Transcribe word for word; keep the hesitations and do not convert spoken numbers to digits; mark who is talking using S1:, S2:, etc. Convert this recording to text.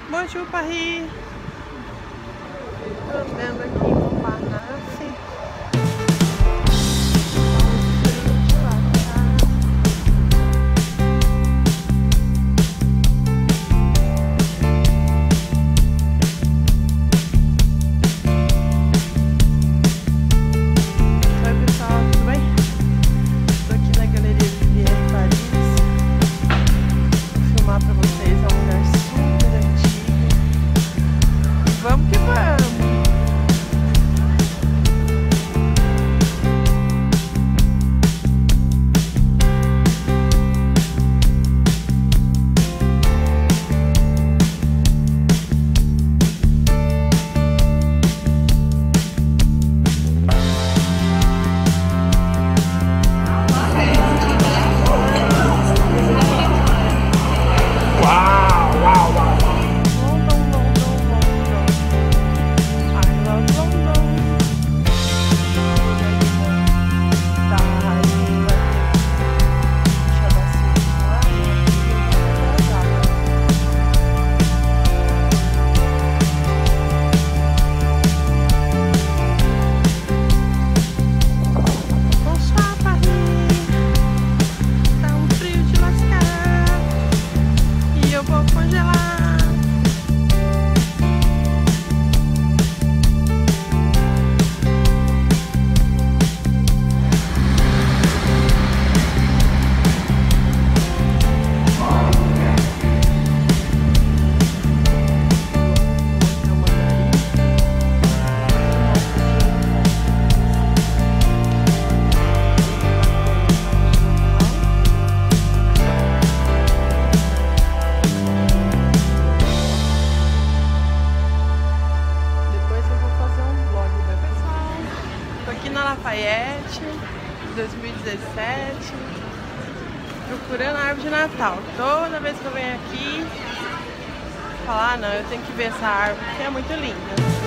S1: Bonjour, Paris! Tô andando aqui em Montparnasse. Oi, pessoal, tudo bem? Tô aqui na Galeria Vivier Paris. Vou filmar pra vocês, é um lugar super antigo. Vamos que vamos! Lafayette, dois mil e dezessete, procurando a árvore de Natal. Toda vez que eu venho aqui, falar, ah, não, eu tenho que ver essa árvore, que é muito linda.